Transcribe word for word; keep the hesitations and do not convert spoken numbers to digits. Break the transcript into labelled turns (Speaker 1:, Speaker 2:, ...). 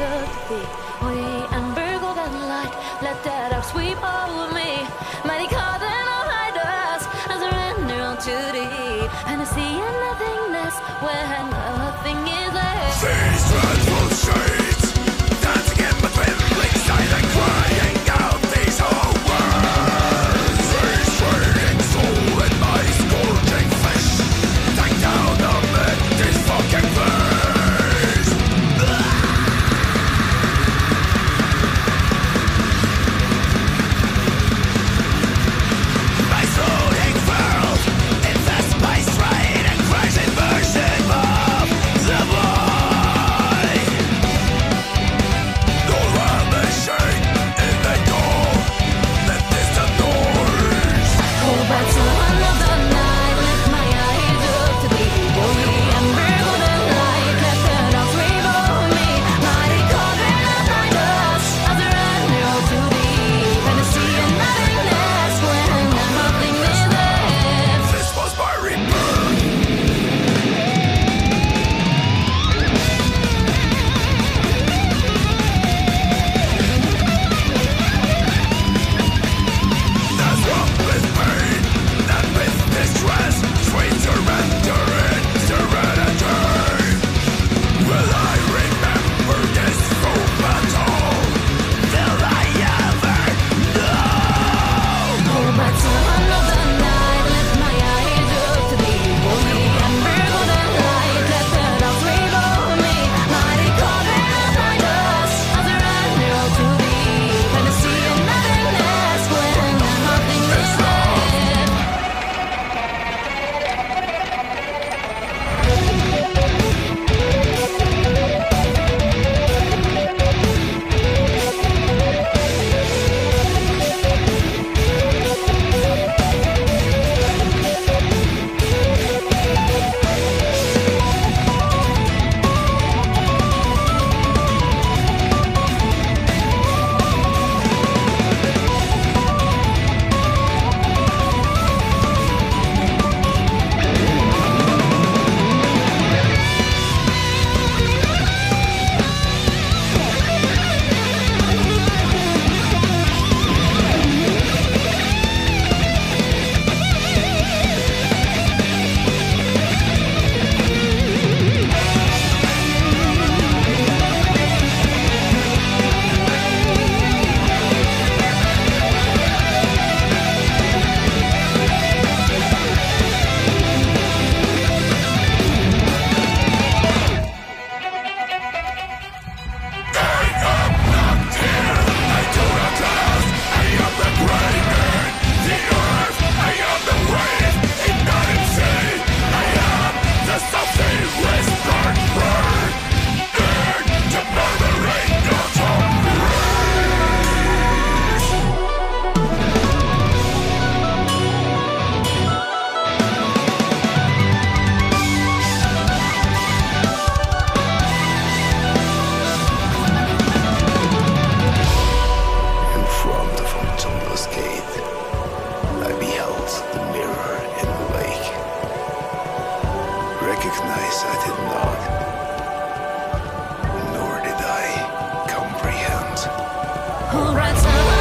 Speaker 1: up to thee. We ember golden light, let that dark sweep over me. Mighty cardinal hide us, I surrender all to thee. And I see a nothingness when nothing is left.
Speaker 2: These dreadful shades, dancing in my trembling sight and crying out these whole words. These fading soul in my scorching flesh, take down amid these fucking birds. My floating world infests my stride and crashing version of the void. No ravishing in the dawn, the distant noise.
Speaker 1: Oh, but so another night, lift my eyes up to thee. Holy ember golden light, let the dark sweep over me. Mighty cardinal hide us, I surrender all to thee. And I see a nothingness when nothing is left.
Speaker 2: This was my rebirth. That's what with pain, not with distress. Sweet surrender in serenity. Will I remember this full battle? Will I ever know?
Speaker 1: Oh, but so another night, lift my eyes up to thee. Holy ember golden light, let the dark sweep over me. Mighty cardinal hide us, I surrender all to thee. And I see a nothingness when nothing is left.
Speaker 2: In front of Anzu's gate, I beheld the mirror in the lake. Recognize I did not, nor did I comprehend.
Speaker 1: Alright, so